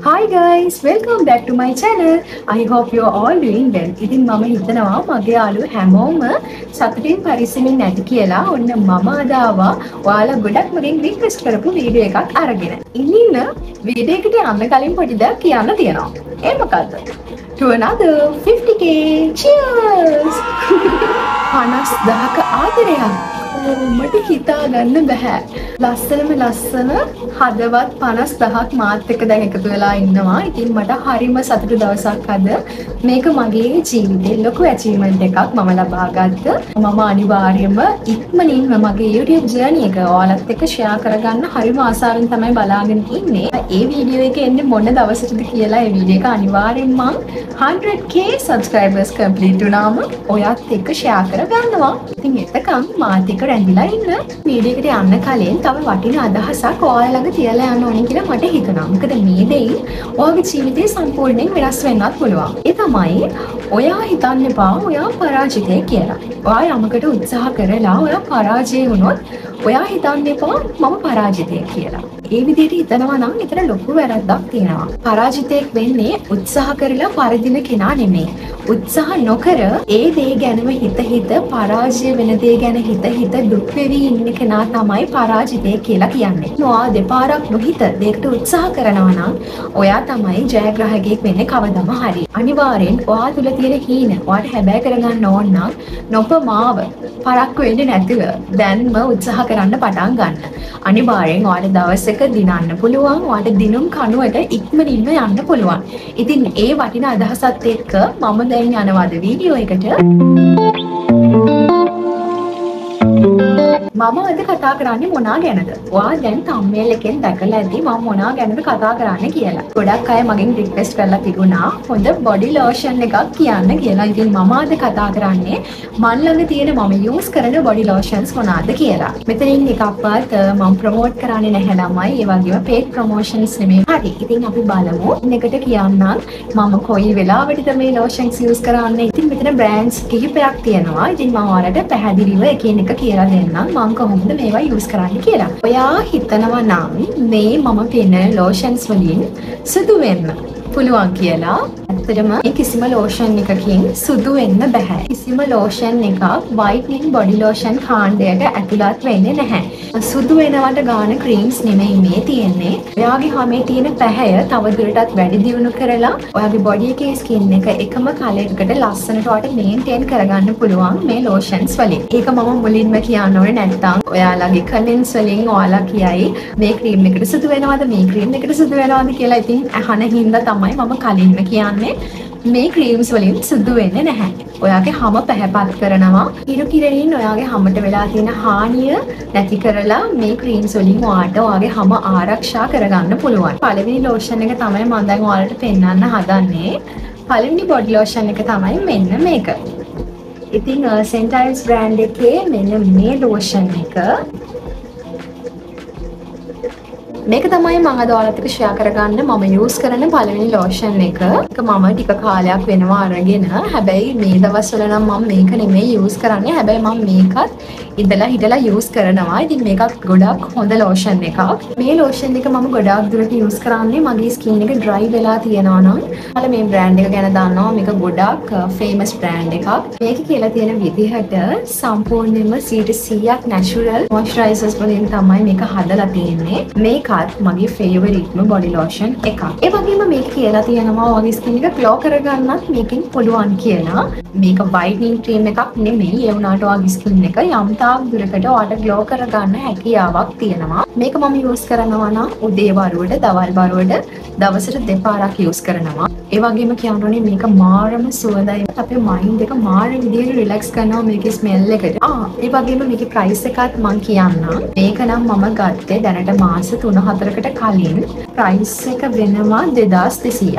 Hi guys, welcome back to my channel. I hope you are all doing well. ඉතින් මම හිතනවා මගේ යාළුවෝ හැමෝම සතුටින් පරිස්සමින් නැති කියලා ඔන්න මම අද ආවා ඔයාලා ගොඩක් මගෙන් රික්වෙස්ට් කරපු වීඩියෝ එකක් අරගෙන. ඉන්න වීඩියෝ එකට යන්න කලින් පොඩි දෙයක් කියන්න තියෙනවා. ඒ මොකද්ද? To another 50k. Cheers. 50000ක ආදරයක්. මට හිතා ගන්න බෑ. ලස්සනම ලස්සන හදවත් 50000ක් මාත් එක්ක දැන් එකතු වෙලා ඉන්නවා. ඉතින් මට හරිම සතුටු දවසක් අද. මේක මගේ ජීවිතේ ලොකු ඇචීව්මන්ට් එකක් මම ලබා ගත්ත. මම අනිවාර්යයෙන්ම ඉක්මනින්ම මගේ YouTube ජර්නි එක ඔයාලත් එක්ක ෂෙයා කරගන්න හරිම ආසාවෙන් තමයි බලාගෙන ඉන්නේ. ඒ වීඩියෝ එක එන්නේ මොන දවසටද කියලා ඒ වීඩියෝ එක අනිවාර්යෙන් මම 100k subscribers complete වුණාම ඔයත් එක්ක ෂෙයා කරගන්නවා. ඉතින් එතකම් මාත් එක්ක රැඳිලා ඉන්න. වීඩියෝ එකට යන්න කලින් තව වටින අදහසක් ඔයාලා ළඟ තියලා යන්න ඕනේ කියලා මට හිතෙනවා. මොකද මේ දෙයින් ඔයාගේ ජීවිතේ සම්පූර්ණයෙන් වෙනස් වෙන්නත් පුළුවන්. ඒ තමයි ඔයා හිතන්න එපා ඔයා පරාජිතයෙක් කියලා. ඔයා යමකට උත්සාහ කරලා ඔයා පරාජය වුණොත් ඔයා හිතන්න එපා මම පරාජිතයෙක් කියලා. ඒ විදිහට හිතනවා නම් එතන ලොකු වැරද්දක් තියෙනවා. පරාජිතයෙක් වෙන්නේ උත්සාහ කරලා පරදින කෙනා නෙමෙයි. උත්සාහ නොකර ඒ දේ ගැනම හිත පරාජය වෙන දේ ගැන හිත දුක් වෙවි ඉන්න කෙනා තමයි පරාජිතයෙක් කියලා කියන්නේ. ඔයා දෙපාරක් නොහිත දෙයකට උත්සාහ කරනවා නම් ඔයා තමයි ජයග්‍රාහකයෙක් වෙන්නේ කවදම හරි. අනිවාර්යෙන් ඔයා තුල තියෙන හීන ඔයාට හැබෑ කරගන්න ඕන නම් නොපමාව පරක්කු වෙන්නේ නැතිව දැන්ම උත්සාහ කරන්න පටන් ගන්න. අනිවාර්යෙන් ඔයාට දවසක දිනන්න පුළුවන්. ඔයාට දිනුම් කණුවට ඉක්මනින්ම යන්න පුළුවන්. ඉතින් ඒ වටින අදහසත් එක්ක මම දැන් යනවාද වීඩියෝ එකට. මම අද කතා කරන්නේ මොනා ගැනද? ඔයා දැන් thumbnail එකෙන් දැකලා ඇති මම මොනා ගැනද කතා කරන්නේ කියලා. ගොඩක් අය මගෙන් රික්වෙස්ට් කරලා තිබුණා හොඳ බොඩි ලෝෂන් එකක් කියන්න කියලා. ඉතින් මම අද කතා කරන්නේ මන් ළඟ තියෙන මම යූස් කරන බොඩි ලෝෂන්ස් මොනවාද කියලා. මෙතනින් එකක්වත් මම ප්‍රොමෝට් කරන්නේ නැහැ ළමයි. ඒ වගේම paid promotions නෙමෙයි. හරි. ඉතින් අපි බලමු. එකට කියන්නම් මම කොයි වෙලාවටද මේ ලෝෂන්ස් යූස් කරන්නේ. ඉතින් මෙතන brands කිහිපයක් තියෙනවා. ඉතින් මම ඔයාලට පැහැදිලිව එකින් එක කියලා දෙන්නම්. මම කොහොමද මේවා යූස් කරන්නේ කියලා. ඔයා හිතනවා නම් මේ මම පෙන්නන ලෝෂන්ස් වලින් සුදු වෙන්න පුළුවන් කියලා. ඇත්තටම මේ කිසිම ලෝෂන් එකකින් සුදු වෙන්න බෑ. කිසිම ලෝෂන් එකක් whitening body lotion කාණ්ඩයට ඇතුළත් වෙන්නේ නැහැ. සුදු වෙනවට ගාන ක්‍රීම්ස් නෙමෙයි මේ තියෙන්නේ. ඔයාගේ හැමේ තියෙන පැහැය තව දුරටත් වැඩි දියුණු කරලා ඔයාගේ බොඩි එකේ ස්කින් එක එකම කලයකට ලස්සනට වට මේන්ටේන් කරගන්න පුළුවන් මේ ලෝෂන්ස් වලින්. ඒක මම මුලින්ම කියන්න ඕනේ නැත්නම් ඔයාලගේ කමෙන්ට්ස් වලින් ඔයාලා කියයි මේ ක්‍රීම් එකට සුදු වෙනවද මේ ක්‍රීම් එකට සුදු වෙනවද කියලා. ඉතින් අහන හින්දා තමයි මම කලින්ම කියන්නේ මේ ක්‍රීම්ස් වලින් සුදු වෙන්නේ නැහැ. ඔයාගේ හැම පැහැපත් කරනවා. ඉරු කිරණින් ඔයාගේ හැමට වෙලා තියෙන හානිය නැති කරලා මේ ක්‍රීම්ස් වලින් ඔයාට ඔයාගේ හැම ආරක්ෂා කරගන්න පුළුවන්. පළවෙනි ලෝෂන් එක තමයි මම දැන් ඔයාලට පෙන්වන්න හදන්නේ. පළවෙනි බොඩි ලෝෂන් එක තමයි මෙන්න මේක. ඉතින් සෙන්ටයිල්ස් බ්‍රෑන්ඩ් එකේ මෙන්න මේ ලෝෂන් එක මේක තමයි මම අද ඔයාලට ෂෙයා කරගන්න මම යූස් කරන පළවෙනි ලෝෂන් එක. ඒක මම ටික කාලයක් වෙනවා අරගෙන. හැබැයි මේ දවස්වල නම් මම මේක නෙමෙයි යූස් කරන්නේ. හැබැයි මම මේකත් ඉඳලා හිටලා යූස් කරනවා. ඉතින් මේකත් ගොඩක් හොඳ ලෝෂන් එකක්. මේ ලෝෂන් එක මම ගොඩාක් දුරට යූස් කරන්නේ මගේ ස්කින් එක ඩ්‍රයි වෙලා තියෙනවා නම්. ඔයාලා මේ බ්‍රෑන්ඩ් එක ගැන දන්නවා. මේක ගොඩක් ෆේමස් බ්‍රෑන්ඩ් එකක්. මේක කියලා තියෙන විදිහට සම්පූර්ණයෙන්ම 100% natural moisturizers වලින් තමයි මේක හදලා තියෙන්නේ. මේක මගේ ෆේවරිට්ම බොඩි ලෝෂන් එකක්. ඒ වගේම මේක කියලා තියෙනවා ඔයාගේ ස්කින් එක ග්ලෝ කරගන්නත් මේකෙන් පුළුවන් කියලා. මේක whitening cream එකක් නෙමෙයි. ඒ වුණාට ඔයාගේ ස්කින් එක යම් තාක් දුරකට ඔයාට ග්ලෝ කරගන්න හැකියාවක් තියෙනවා. මේක මම යූස් කරනවා නම් උදේ වරුවට, දවල් වරුවට දවසට දෙපාරක් යූස් කරනවා. ඒ වගේම කියනෝනේ මේක මාරම සුවඳයි. අපේ මයින්ඩ් එක මාර විදියට රිලැක්ස් කරනවා මේකේ ස්මෙල් එකට. ඒ වගේම මේකේ ප්‍රයිස් එකත් මම කියන්නම්. මේක නම් මම ගත්තේ දැනට මාස 3-4කට කලින්. ප්‍රයිස් එක වෙනවා 2200ක්.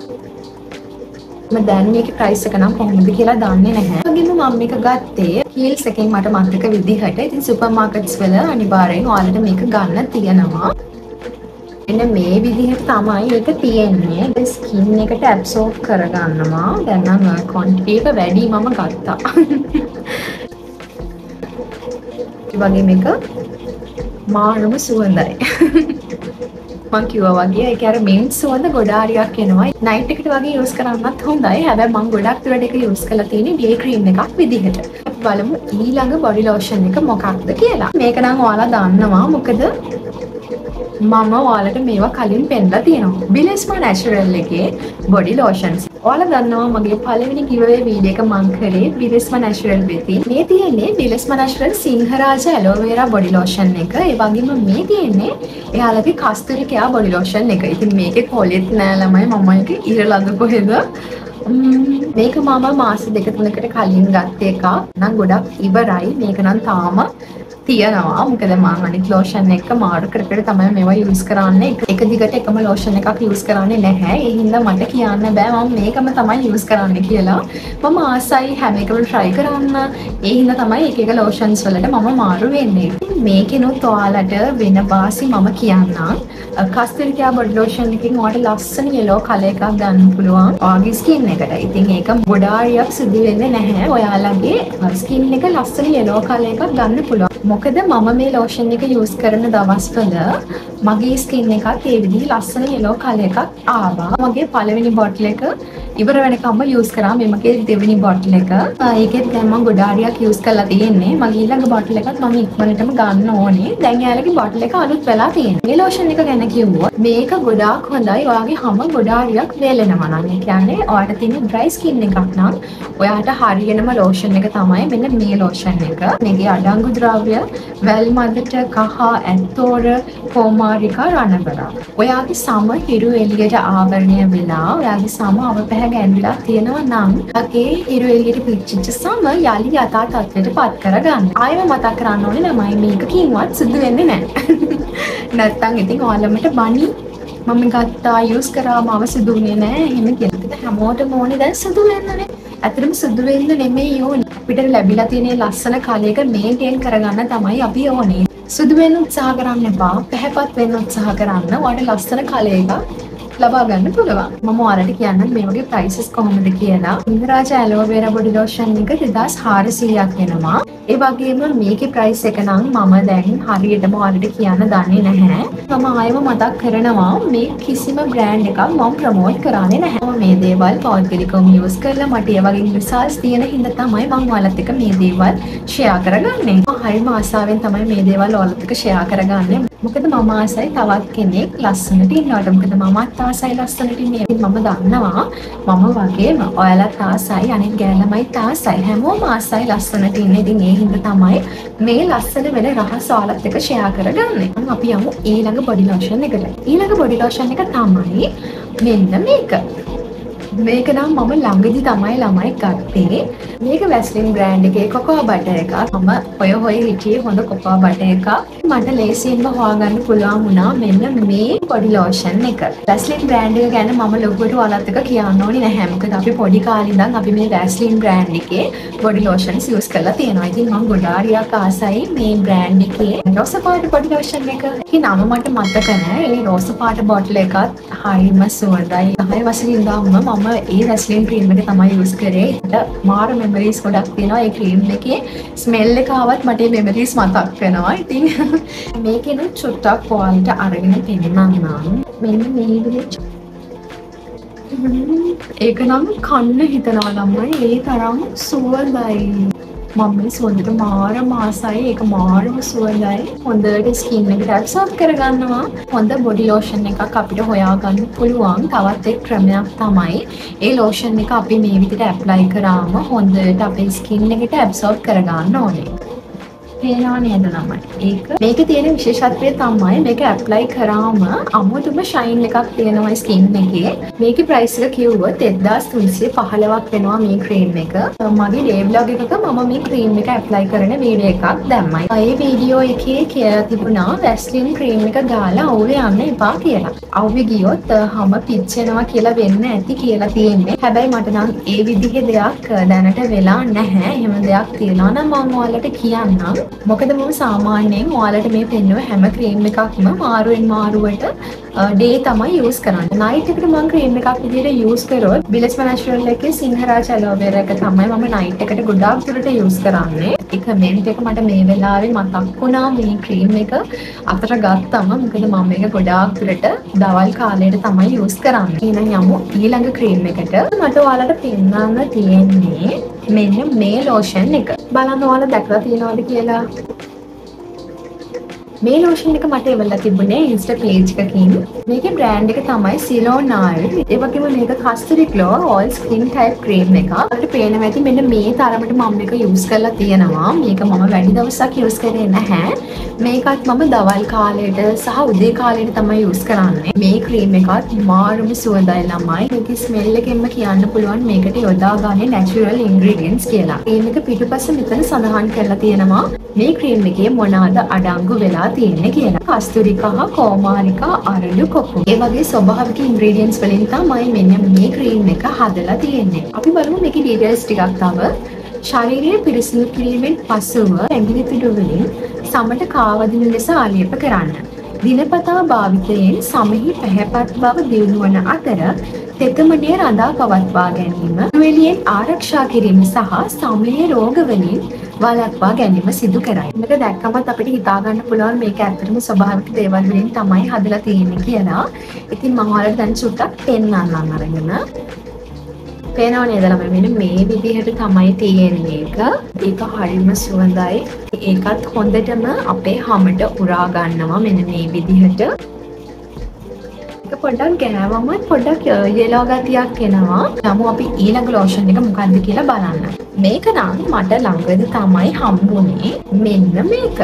මම දැන් මේකේ ප්‍රයිස් එක නම් කොහොමද කියලා දන්නේ නැහැ. ඒ වගේම මම මේක ගත්තේ හීල්ස් එකෙන් මට මතක විදිහට. ඉතින් සුපර් මාකට්ස් වල අනිවාර්යෙන් ඔයාලට මේක ගන්න තියෙනවා. එන්න මේ විදිහට තමයි ඒක තියෙන්නේ. ස්කින් එකට ඇබ්සෝබ් කරගන්නවා. දැන් නම් ක්වොන්ටිටි එක වැඩි මම ගත්තා. ඒ වගේ මේක මාරම සුවඳයි. මං කිව්වා වගේ ඒක අර mint සුවඳ ගොඩාරියක් එනවා. නයිට් එකට වගේ යූස් කරන්නත් හොඳයි. හැබැයි මං ගොඩක් දුරට ඒක යූස් කරලා තියෙන්නේ ඩේ ක්‍රීම් එකක් විදිහට. බලමු ඊළඟ බොඩි ලෝෂන් එක මොකක්ද කියලා. මේක නම් ඔයාලා දන්නවා. මොකද මම ඔයාලට මේවා කලින් පෙන්නලා තියෙනවා. බිලෙස්මා නැචරල් එකේ බොඩි ලෝෂන්ස්. ඔයාලා දන්නවා මගේ පළවෙනි giveaway වීඩියෝ එක මං කරේ බිලෙස්මා නැචරල් වෙතින්. මේ තියෙන්නේ බිලෙස්මා natural Sinharaja aloe vera body lotion එක. ඒ වගේම මේ තියෙන්නේ එයාලගේ කස්තුරිකා බොඩි ලෝෂන් එක. ඉතින් මේකේ කොලෙත් නෑ ළමයි මම ඒක ඉරලඳ කොහෙද? මේක මම මාස දෙක තුනකට කලින් ගත්ත එකක්. නම් ගොඩක් ඉවරයි. මේක නම් තාම තියනවා. මොකද මම අනිත් ලෝෂන් එක මාරු කර කර තමයි මේවා යූස් කරන්නේ. එක දිගට එකම ලෝෂන් එකක් යූස් කරන්නේ නැහැ. ඒ හින්දා මට කියන්න බෑ මම මේකම තමයි යූස් කරන්නේ කියලා. මම ආසයි හැම එකම try කරන්න. ඒ හින්දා තමයි එක එක ලෝෂන්ස් වලට මම මාරු වෙන්නේ. මේකෙනුත් ඔයාලට වෙන වාසි මම කියන්නම්. කස්තුරිකා බොඩි ලෝෂන් එකකින් ඔයාලට ලස්සන yellow color එකක් ගන්න පුළුවන්. ඔයාගේ ස්කින් එකට. ඉතින් ඒක ගොඩාරියක් සිදු වෙන්නේ නැහැ. ඔයාලගේ ස්කින් එක ලස්සන yellow color එකක් ගන්න පුළුවන්. මොකද මම මේ ලෝෂන් එක යූස් කරන දවස්වල මගේ ස්කින් එකත් ඒ විදිහේ ලස්සන yellow color එකක් ආවා. මගේ පළවෙනි බොටල් එක ඉවර වෙනකම්ම යූස් කරා. මේ මගේ දෙවෙනි බොටල් එක. ඒකෙත් දැන් මම ගොඩාරියක් යූස් කරලා තියෙන්නේ. මගේ ඊළඟ බොටල් එකත් මම ඉක්මනටම ගන්න ඕනේ. දැන් යාලගේ බොටල් එක අලුත් වෙලා තියෙනවා. මේ ලෝෂන් එක ගැන කිව්වොත් මේක ගොඩාක් හොඳයි. ඔයාගේ හැම ගොඩාරියක් වේලෙනවා නම්. ඒ කියන්නේ ඔයාට තියෙන dry skin එකක් නම් ඔයාට හරියනම ලෝෂන් එක තමයි මෙන්න මේ ලෝෂන් එක. මේකේ අඩංගු ද්‍රව්‍ය වැල් මදට කහ ඇත්තෝර කොමාරිකා රණබරා. ඔයාගේ සම හිරු එළියට ආවරණය වෙලා ඔයාගේ සම අවපැහැ ගැන්විලා තියෙනවා නම් ඔයාගේ හිරු එළියට පිච්චිච්ච සම යලි යථා තත්ත්වයට පත් කරගන්න. ආයෙම මතක් කරන්න ඕනේ ළමයි මේක කින්වත් සිදු වෙන්නේ නැහැ. නැත්තම් ඉතින් ඔයාලමට බනි මම ගත්තා යූස් කරා මාව සිදු වෙන්නේ නැහැ එහෙම කියලා. හැමෝටම ඕනේ දැන් සිදු වෙන්නනේ. ඇත්තටම සිදු වෙන්න නෙමෙයි ඕනේ. අපිට ලැබිලා තියෙන ලස්සන කාලයක මේන්ටේන් කරගන්න තමයි අපි ඕනේ. සුදු වෙන්න උත්සාහ කරන්න එපා. පැහැපත් වෙන්න උත්සාහ කරන්න. ඔයාලට ලස්සන කාලයක ලබා ගන්න පුළුවන්. මම ඔයාලට කියන්නම් මේ වගේ ප්‍රයිසස් කොහොමද කියලා. ඉන්ද්‍රාජ ඇලෝවේරා බොඩි ලෝෂන් එක 2400ක් වෙනවා. ඒ වගේම මේකේ ප්‍රයිස් එක නම් මම දැන් හරියටම ඔයාලට කියන්න දන්නේ නැහැ. මම ආයෙම මතක් කරනවා මේ කිසිම බ්‍රෑන්ඩ් එකක් මම ප්‍රොමෝට් කරන්නේ නැහැ. මම මේ දේවල් පෞද්ගලිකවම යූස් කරලා මට ඒ වගේ රිසල්ට්ස් තියෙන හින්දා තමයි මම ඔයාලත් එක්ක මේ දේවල් ෂෙයා කරගන්නේ. මම හරිම ආසාවෙන් තමයි මේ දේවල් ඔයාලත් එක්ක ෂෙයා කරගන්නේ. මොකද මම ආසයි තවත් කෙනෙක් ලස්සනට ඉන්නවට. මොකද මමත් ආසයි ලස්සනට ඉන්නේ. මම දන්නවා මම වගේම ඔයාලත් ආසයි අනිත් ගෑල්ලමයිත් ආසයි. හැමෝම ආසයි ලස්සනට ඉන්න. ඉතින් ඒ හින්දා තමයි මේ ලස්සන වෙන රහස ඔයාලත් එක්ක ෂෙයා කරගන්නේ. අපි යමු ඊළඟ බොඩි ලෝෂන් එකට. ඊළඟ බොඩි ලෝෂන් එක තමයි මෙන්න මේක. මේක නම් මම ළඟදි තමයි ළමයි ගත්තේ. මේක වැස්ලින් බ්‍රෑන්ඩ් එකේ කොකෝ බටර් එකක්. මම හොය හිටියේ හොඳ කොකෝ බටර් එකක්. මට ලේසියෙන්ම හොයාගන්න පුළුවන් වුණා මෙන්න මේ බොඩි ලෝෂන් එක. වැස්ලින් බ්‍රෑන්ඩ් එක ගැන මම ලොකුවට ඔයාලත් එක්ක කියන්න ඕනේ නැහැ. මොකද අපි පොඩි කාලේ ඉඳන් අපි මේ වැස්ලින් බ්‍රෑන්ඩ් එකේ බොඩි ලෝෂන්ස් යූස් කරලා තියෙනවා. ඉතින් මම ගොඩාරියක් ආසයි මේ බ්‍රෑන්ඩ් එකේ රෝස පාට බොඩි ලෝෂන් එක. ඒ නම මට මතක නැහැ. ඒ රෝස පාට බොටල් එකත් හරිම සුවඳයි. 10 වසරේ ඉඳන්ම මම ඒ වැස්ලින් ක්‍රීම් එක තමයි යූස් කරේ. ඒකට මාර මෙමරිස් ගොඩක් තියෙනවා. ඒ ක්‍රීම් එකේ ස්මෙල් එක ආවත් මට ඒ මෙමරිස් මතක් වෙනවා. ඉතින් මේකෙනුත් චුට්ටක් ඔයාලට අරගෙන පෙන්නන්නම්. මෙන්න මේ විදිහට ඒක නම් කන්න හිතනවා ළමයි. ඒ තරම් සුවඳයි. මම මේ සුවඳට මාරම ආසයි. ඒක මාරම සුවඳයි. හොඳට ස්කින් එකට ඇබ්සෝබ් කරගන්නවා. හොඳ බොඩි ලෝෂන් එකක් අපිට හොයාගන්න පුළුවන් තවත් එක් ක්‍රමයක් තමයි ඒ ලෝෂන් එක අපි මේ විදිහට ඇප්ලයි කරාම හොඳට අපේ ස්කින් එකට ඇබ්සෝබ් කරගන්න ඕනේ. පේනවා නේද ළමයි? මේකේ තියෙන විශේෂත්වය තමයි මේක ඇප්ලයි කරාම අමුතුම ෂයින් එකක් තියෙනවා ස්කින් එකේ. මේකේ ප්‍රයිස් එක කිව්වොත් 1315ක් වෙනවා මේ ක්‍රීම් එක. මගේ ඩේ බ්ලොග් එකක මම මේ ක්‍රීම් එක ඇප්ලයි කරන වීඩියෝ එකක් දැම්මයි. ඒ වීඩියෝ එකේ කියලා තිබුණා වැස්ලින් ක්‍රීම් එක දාලා අවුවේ යන්න එපා කියලා. අවුවේ ගියොත් හැම පිච්චෙනවා කියලා වෙන්න ඇති කියලා තියෙන්නේ. හැබැයි මට නම් ඒ විදිහේ දෙයක් දැනට වෙලා නැහැ. එහෙම දෙයක් තියනවා නම් මම ඔයාලට කියන්නම්. මොකද මම සාමාන්‍යයෙන් ඔයාලට මේ පෙන්නුව හැම ක්‍රීම් එකක්ම මාරුවෙන් මාරුවට ඩේ තමයි යූස් කරන්නේ. නයිට් එකට මම ක්‍රීම් එකක් විදිහට යූස් කරොත් බිලස්ම නැචරල් එකේ සිංහරාජ ඇලෝවෙරා එක තමයි මම නයිට් එකට ගොඩාක් දුරට යූස් කරන්නේ. ඒ කමෙන්ට් එක මට මේ වෙලාවේ මතක් වුණා මේ ක්‍රීම් එක අතට ගත්තම මොකද මම මේක ගොඩාක් දුරට දවල් කාලයට තමයි යූස් කරන්නේ. එහෙනම් යමු ඊළඟ ක්‍රීම් එකට. මට ඔයාලට පෙන්නන්න තියෙන්නේ මෙන්න මේ ලෝෂන් එක. බලන්න ඔයාලා දැකලා තියෙනවද කියලා. මේ ලෝෂන් එක මට එවලා තිබුණේ ඉන්ස්ටා පේජ් එකකින්. මේකේ බ්‍රෑන්ඩ් එක තමයි සිලෝන් ආයිල්. ඒ වගේම මේක Kasthuri glow all skin type cream එකක්. අපිට පේනවා ඇති මෙන්න මේ තරමට මම මේක යූස් කරලා තියෙනවා. මේක මම වැඩි දවසක් යූස් කරේ නැහැ. මේකත් මම දවල් කාලයට සහ උදේ කාලයට තමයි යූස් කරන්නේ. මේ ක්‍රීම් එකත් මාරුම සුවඳයි ළමයි. මේකේ ස්මෙල් එකෙන්ම කියන්න පුළුවන් මේකට යොදාගන්නේ නැචරල් ඉන්ග්‍රීඩියන්ට්ස් කියලා. ක්‍රීම් එක පිටුපස මෙතන සඳහන් කරලා තියෙනවා මේ ක්‍රීම් එකේ මොනවාද අඩංගු වෙලා තියෙන්නේ කියලා. කස්තුරිකා, කෝමාරිකා, අරලු කොපු. ඒ වගේ ස්වභාවික ඉන්ග්‍රීඩියන්ට්ස් වලින් තමයි මෙන්න මේ ක්‍රීම් එක හදලා තියෙන්නේ. අපි බලමු මේකේ ඩීටේල්ස් ටිකක් තව. ශරීරය පිරිසිදු කිරීමෙන් පසුව ඇඟිලි තුඩු වලින් සමට කාවදින ලෙස ආලේප කරන්න. දිනපතා භාවිතයෙන් සමෙහි පැහැපත් බව දියුණු වන අතර තෙතමනය රඳා පවත්වා ගැනීම, වෙලියෙන් ආරක්ෂා කිරීම සහ සමේ රෝග වලින් වළක්වා ගැනීම සිදු කරයි. මේක දැක්කමත් අපිට හිතා ගන්න පුළුවන් මේක ඇත්තටම ස්වභාවික දේවල් වලින් තමයි හදලා තියෙන්නේ කියලා. ඉතින් මම ඔයාලට දැන් චුට්ටක් පෙන්නන්නම් අරගෙන. පේනව නේද ළමයි මෙන්න මේ විදිහට තමයි තියෙන්නේ එක. ඒක හරිම සුවඳයි. ඒකත් හොඳටම අපේ හමට උරා ගන්නවා මෙන්න මේ විදිහට. ඒක පොඩ්ඩක් ගෑවම පොඩ්ඩක් යෙලෝ ගතියක් එනවා. යමු අපි ඊළඟ ලෝෂන් එක මොකක්ද කියලා බලන්න. මේක නම් මට ළඟදී තමයි හම්බුනේ. මෙන්න මේක.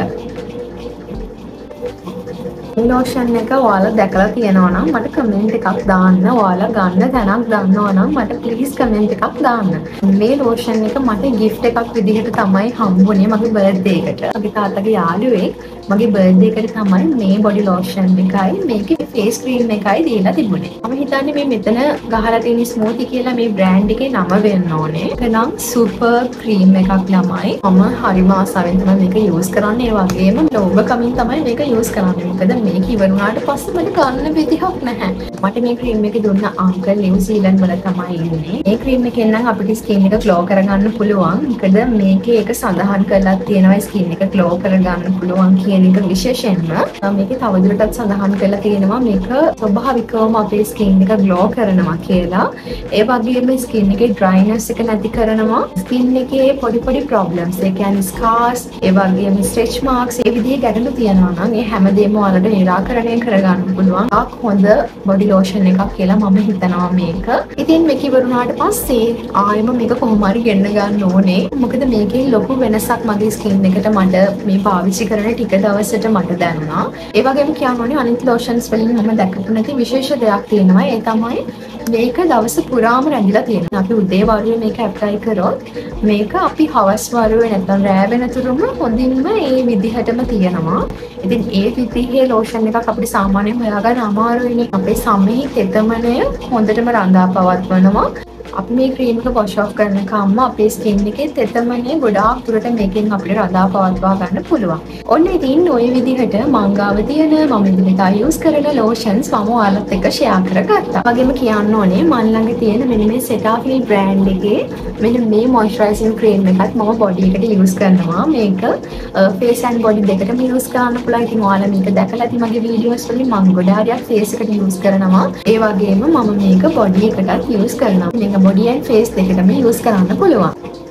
මේ ලෝෂන් එක ඔයාලා දැකලා තියෙනවා නම් මට කමෙන්ට් එකක් දාන්න. ඔයාලා ගන්න තැනක් දන්නවා නම් මට ප්ලීස් කමෙන්ට් එකක් දාන්න. මේ ලෝෂන් එක මට gift එකක් විදිහට තමයි හම්බුනේ මගේ බර්ත්ඩේ එකට. මගේ තාත්තගේ යාළුවෙක් මගේ බර්ත්ඩේ එකට තමයි මේ බොඩි ලෝෂන් එකයි මේකේ ෆේස් ක්‍රීම් එකයි දීලා තිබුණේ. මම හිතන්නේ මේ මෙතන ගහලා තියෙන ස්මූති කියලා මේ බ්‍රෑන්ඩ් එකේ නම වෙන්න ඕනේ. ඒක නම් සුපර් ක්‍රීම් එකක් ළමයි. මම හරිම ආසාවෙන් තමයි මේක යූස් කරන්නේ. ඒ වගේම ලෝභ කමින් තමයි මේක යූස් කරන්නේ. මොකද මේක ඉවර වුණාට පස්සේ මට ගන්න විදිහක් නැහැ. මට මේ ක්‍රීම් එක දුන්න අංකල් නිව්සීලන්ත වල තමයි ඉන්නේ. මේ ක්‍රීම් එකෙන් නම් අපිට ස්කින් එක ග්ලෝ කරගන්න පුළුවන්. මොකද මේකේ ඒක සඳහන් කරලා තියෙනවා ස්කින් එක ග්ලෝ කරගන්න පුළුවන් කියන එක විශේෂයෙන්ම. මේකේ තවදුරටත් සඳහන් කරලා තියෙනවා මේක ස්වභාවිකවම අපේ ස්කින් එක ග්ලෝ කරනවා කියලා. ඒ වගේම ස්කින් එකේ ඩ්‍රයිනස් එක නැති කරනවා. ස්කින් එකේ පොඩි පොඩි ප්‍රොබ්ලම්ස් ඒ කියන්නේ ස්කාර්ස්, ඒ වගේම ස්ට්‍රෙච් මාක්ස් ඒ විදිහේ ගැටලු තියෙනවා නම් ඒ හැමදේම ඔයාලට නිරාකරණය කරගන්න පුළුවන්. ආක් හොඳ බොඩි ලෝෂන් එකක් කියලා මම හිතනවා මේක. ඉතින් මේක ඉවරුණාට පස්සේ ආයෙම මේක කොහොම හරි ගෙන්න ගන්න ඕනේ. මොකද මේකේ ලොකු වෙනසක් මගේ ස්කින් එකට මට මේ පාවිච්චි කරන ටික දවසට මට දැනුණා. ඒ වගේම කියන්න ඕනේ අනිත් ලෝෂන්ස් වලින් මම දැකපු නැති විශේෂ දෙයක් තියෙනවා. ඒ තමයි මේක දවස පුරාම රැඳිලා තියෙනවා. අපි උදේ වරුවේ මේක ඇප්ලයි කරොත් මේක අපි හවස් වරුවේ නැත්නම් රෑ වෙනතුරුම හොඳින්ම මේ විදිහටම තියෙනවා. ඉතින් ඒ විදිහේ ලෝෂන් එකක් අපිට සාමාන්‍යයෙන් හොයාගන්න අමාරුයිනේ. අපේ සමෙහි තෙතමනය හොඳටම රඳා පවත්වනවා. අපි මේ ක්‍රීම් එක වොෂ් ඔෆ් කරනකම්ම අපේ ස්කින් එකේ තෙතමනය ගොඩාක් දුරට මේකෙන් අපිට රඳා පවත්වා ගන්න පුළුවන්. ඔන්න ඉතින් ওই විදිහට මං ගාව තියෙන මම ඉදිරියට යූස් කරන ලෝෂන්ස් මම ඔයාලත් එක්ක ෂෙයා කරගත්තා. වගේම කියන්න ඕනේ මන් ළඟ තියෙන මෙන්න මේ Cetaphil brand එකේ මෙන්න මේ මොයිස්චරයිසින් ක්‍රීම් එකත් මම බොඩි එකට යූස් කරනවා. මේක ෆේස් ඇන්ඩ් බොඩි දෙකටම යූස් කරන්න පුළුවන්. ඉතින් ඔයාලා මේක දැකලා ඇති මගේ වීඩියෝස් වලින් මම ගොඩාක් ෆේස් එකට යූස් කරනවා. ඒ වගේම මම මේක බොඩි එකටත් යූස් කරනවා. මේක බොඩි ඇන්ඩ් ෆේස් දෙකටම යූස් කරන්න පුළුවන්.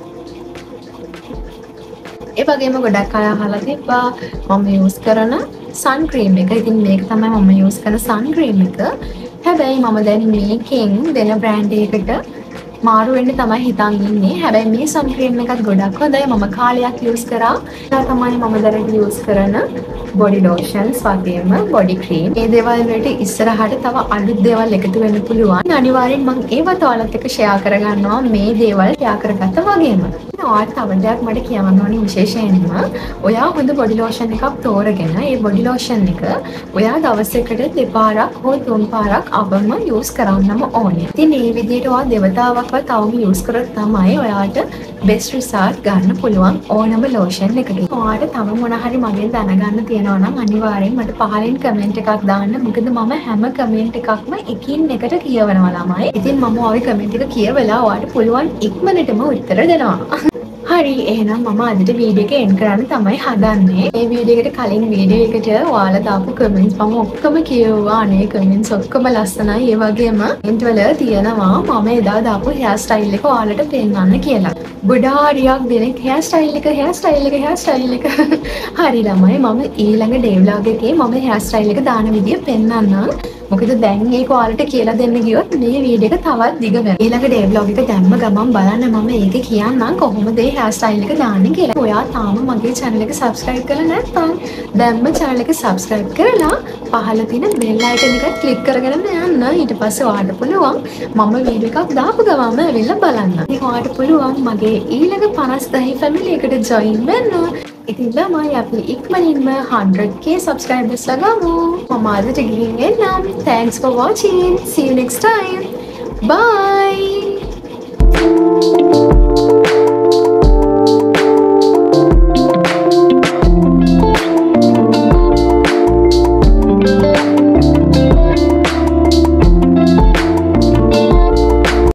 ඒ වගේම ගොඩක් අය අහලා තිබ්බා මම යූස් කරන සන් ක්‍රීම් එක. ඉතින් මේක තමයි මම යූස් කරන සන් ක්‍රීම් එක. හැබැයි මම දැන් මේකෙන් වෙන බ්‍රෑන්ඩ් එකකට මාරු වෙන්න තමයි හිතන් ඉන්නේ. හැබැයි මේ සන් ක්‍රීම් එකත් ගොඩක් හොඳයි. මම කාලයක් යූස් කරා. ඒක තමයි මම දැන් යූස් කරන බොඩි ලෝෂන්ස් වගේම බොඩි ක්‍රීම්. මේ දේවල් වලට ඉස්සරහට තව අලුත් දේවල් එකතු වෙන්න පුළුවන්. අනිවාර්යෙන් මම ඒවත් ඔයාලත් එක්ක ෂෙයා කරගන්නවා මේ දේවල් ෂෙයා කරගත්තා වගේම. ඔයාට තව දෙයක් මට කියන්න ඕනේ විශේෂයෙන්ම ඔයා හොඳ බොඩි ලෝෂන් එකක් තෝරගෙන ඒ බොඩි ලෝෂන් එක ඔයා දවසකට දෙපාරක් හෝ තුන් පාරක් අවම යූස් කරන්නම ඕනේ. ඉතින් මේ විදිහට ඔයා දෙවතාවක්වත් අවම යූස් කරොත් තමයි ඔයාට බෙස්ට් රිසල්ට් ගන්න පුළුවන් ඕනම ලෝෂන් එකකින්. ඔයාට තව මොන හරි මගෙන් දැනගන්න තියෙනවා නම් අනිවාර්යෙන් මට පහලින් කමෙන්ට් එකක් දාන්න. මොකද මම හැම කමෙන්ට් එකක්ම එකින් එකට කියවනවා ළමයි. ඉතින් මම ඔය කමෙන්ට් එක කියවලා ඔයාට පුළුවන් ඉක්මනටම උත්තර දෙනවා. හරි එහෙනම් මම අදට වීඩියෝ එක එන්ඩ් කරන්න තමයි හදන්නේ. මේ වීඩියෝ එකට කලින් වීඩියෝ එකට ඔයාලා දාපු කමෙන්ට්ස් මම ඔක්කොම කියවුවා. අනේ කමෙන්ට්ස් ඔක්කොම ලස්සනයි. ඒ වගේම කමෙන්ට් වල තියෙනවා මම එදා දාපු හෙයාර් ස්ටයිල් එක ඔයාලට පෙන්වන්න කියලා. ගොඩාරියක් දෙනෙක් හෙයාර් ස්ටයිල් එක හරි ළමයි මම ඊළඟ ඩේ ව්ලොග් එකේ මම හෙයාර් ස්ටයිල් එක දාන විදිය පෙන්වන්නම්. මොකද දැන් ඒක ඔයාලට කියලා දෙන්න ගියොත් මේ වීඩියෝ එක තවත් දිග වෙනවා. ඊළඟ ඩේ ව්ලොග් එක දැම්ම ගමන් බලන්න මම ඒක කියන්නම් කොහොමද මේ හෙයාර් ස්ටයිල් එක දාන්නේ කියලා. ඔයා තාම මගේ channel එක subscribe කරලා නැත්නම් දැම්ම channel එක subscribe කරලා පහළ තියෙන bell icon එක click කරගෙන යන්න. ඊට පස්සේ ඔයාට පුළුවන් මම වීඩියෝ එකක් දාපු ගමන්ම ඇවිල්ලා බලන්න. ඉතින් ඔයාට පුළුවන් මගේ ඊළඟ 50,000 family එකට join වෙන්න. ඉතින් ළමයි අපි ඉක්මනින්ම 100k subscribers ලගමු. මම අදට ගිහින් එන්නම්. Thanks for watching. See you next time. Bye.